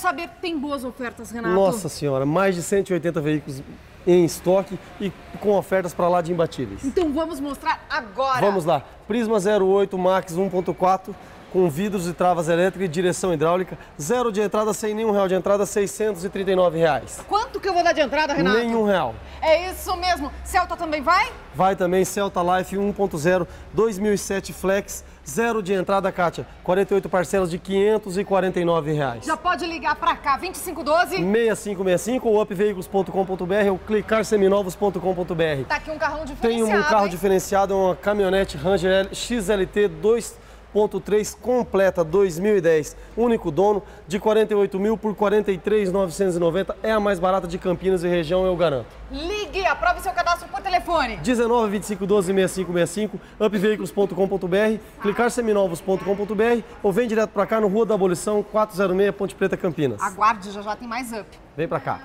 saber que tem boas ofertas, Renato. Nossa senhora, mais de 180 veículos em estoque e com ofertas para lá de imbatíveis. Então vamos mostrar agora. Vamos lá. Prisma 08 Max 1.4 com vidros e travas elétricas e direção hidráulica. Zero de entrada, sem nenhum real de entrada, R$ 639. Quanto que eu vou dar de entrada, Renato? Nenhum real. É isso mesmo. Celta também vai? Vai também Celta Life 1.0 2007 Flex. Zero de entrada, Kátia. 48 parcelas de R$ 549. Já pode ligar pra cá, 2512 6565 ou upveículos.com.br ou clicarseminovos.com.br. Tá aqui um carrão Tem diferenciado. um carro hein? diferenciado, uma caminhonete Ranger XLT 2.3 completa 2010, único dono, de 48 mil por 43.990, é a mais barata de Campinas e região, eu garanto. Ligue, aprove seu cadastro por telefone. 19 25 12 6565, upveículos.com.br, clicarseminovos.com.br ou vem direto pra cá no Rua da Abolição 406, Ponte Preta, Campinas. Aguarde, já tem mais up. Vem pra cá.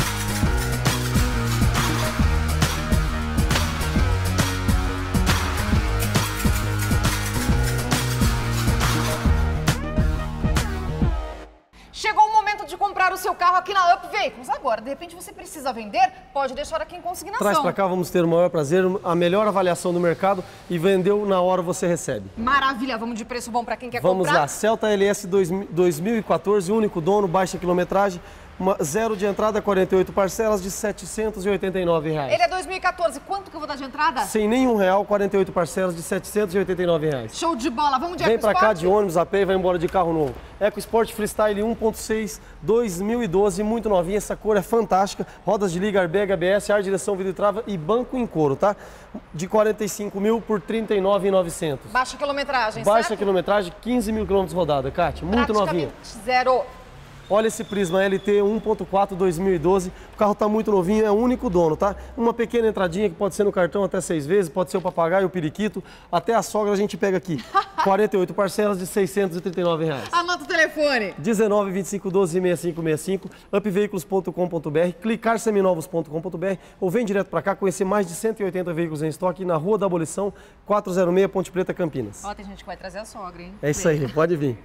Chegou o momento de comprar o seu carro aqui na Up Veículos. Agora, de repente você precisa vender, pode deixar aqui em consignação. Traz pra cá, vamos ter o maior prazer, a melhor avaliação do mercado e vendeu na hora você recebe. Maravilha, vamos de preço bom para quem quer Vamos comprar? lá, Celta LS 2014, único dono, baixa quilometragem, zero de entrada, 48 parcelas de R$ 789. Ele é 2014, quanto que eu vou dar de entrada? Sem nenhum real, 48 parcelas de R$ 789. Show de bola, vamos de Vem pra cá EcoSport? de ônibus, a pé e vai embora de carro novo. EcoSport Freestyle 1.6 2012, muito novinha, essa cor é fantástica. Rodas de liga, airbag, ABS, ar, direção, vidro e trava e banco em couro, tá? De 45 mil por 39.900. Baixa quilometragem, Baixa certo? quilometragem, 15 mil quilômetros rodada, Kátia, muito novinha. Praticamente zero. Olha esse Prisma LT 1.4 2012, o carro está muito novinho, é o único dono, tá? Uma pequena entradinha que pode ser no cartão até 6 vezes, pode ser o papagaio, o periquito, até a sogra a gente pega aqui. 48 parcelas de R$ 639. Anota o telefone. 19 25 12 6565, upveículos.com.br, clicarseminovos.com.br ou vem direto para cá conhecer mais de 180 veículos em estoque na Rua da Abolição 406, Ponte Preta, Campinas. Ó, tem gente que vai trazer a sogra, hein? É isso aí, pode vir.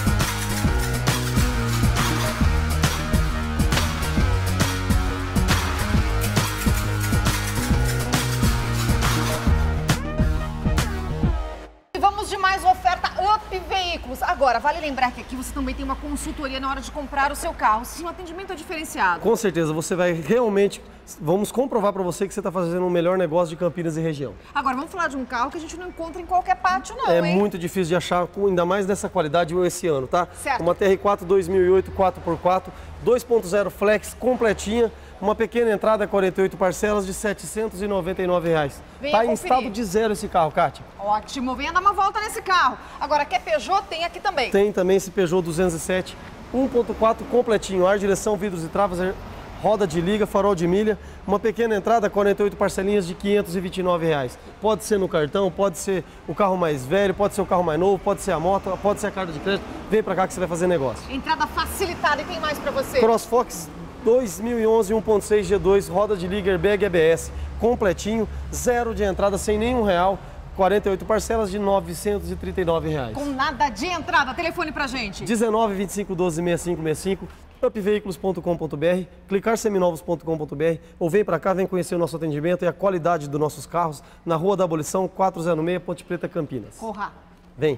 Vamos de mais oferta Up Veículos. Agora, vale lembrar que aqui você também tem uma consultoria na hora de comprar o seu carro. Se um atendimento é diferenciado. Com certeza, você vai realmente, vamos comprovar para você que você está fazendo o melhor negócio de Campinas e região. Agora, vamos falar de um carro que a gente não encontra em qualquer pátio, não, É hein? muito difícil de achar, ainda mais nessa qualidade esse ano, tá? Certo. Uma TR4 2008 4x4, 2.0 Flex completinha, uma pequena entrada, 48 parcelas de R$ 799. Venha Tá em conferir. estado de zero esse carro, Kátia. Ótimo, venha dar uma volta nesse carro. Agora, quer Peugeot? Tem aqui também. Tem também esse Peugeot 207 1.4 completinho, ar, direção, vidros e travas, roda de liga, farol de milha, uma pequena entrada, 48 parcelinhas de R$ 529. Pode ser no cartão, pode ser o carro mais velho, pode ser o carro mais novo, pode ser a moto, pode ser a carta de crédito. Vem pra cá que você vai fazer negócio. Entrada facilitada. E tem mais pra você? CrossFox 2011 1.6 G2, roda de liga, airbag ABS, completinho, zero de entrada, sem nenhum real, 48 parcelas de R$ 939. Com nada de entrada. Telefone pra gente. 19 25 12 6565, upveículos.com.br, clicarseminovos.com.br ou vem para cá, vem conhecer o nosso atendimento e a qualidade dos nossos carros na Rua da Abolição 406, Ponte Preta, Campinas. Corra. Vem!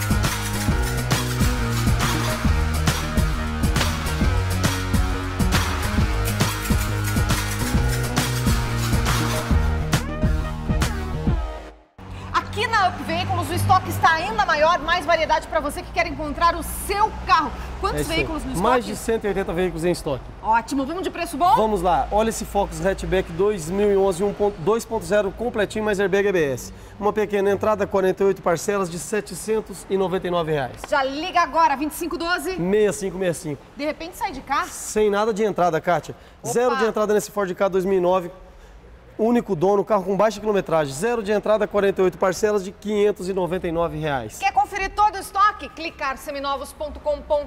Aqui na Up Veículos o estoque está ainda maior, mais variedade para você que quer encontrar o seu carro. Quantos isso aí. veículos no estoque? Mais de 180 veículos em estoque. Ótimo, vamos de preço bom? Vamos lá, olha esse Focus Hatchback 2011 2.0 completinho, mais airbag ABS. Uma pequena entrada, 48 parcelas de R$ 799. Já liga agora, 2512. 6565. De repente sai de cá. Sem nada de entrada, Kátia. Opa. Zero de entrada nesse Ford Ka 2009. Único dono, carro com baixa quilometragem. Zero de entrada, 48 parcelas de R$ 599. Quer conferir todo o estoque? Clicar seminovos.com.br,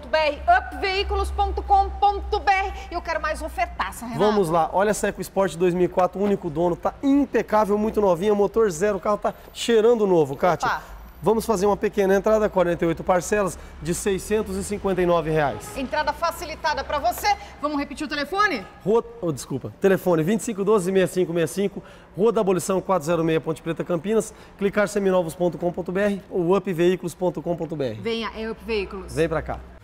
upveículos.com.br. Eu quero mais ofertaça, Renato. Vamos lá, olha essa EcoSport 2004, único dono, tá impecável, muito novinha, motor zero, o carro tá cheirando novo, Kátia. Opa. Vamos fazer uma pequena entrada, 48 parcelas de R$ 659. Entrada facilitada para você. Vamos repetir o telefone? Telefone 2512-6565, Rua da Abolição 406, Ponte Preta, Campinas, clicar seminovos.com.br ou upveículos.com.br. Venha, é Up Veículos. Vem pra cá.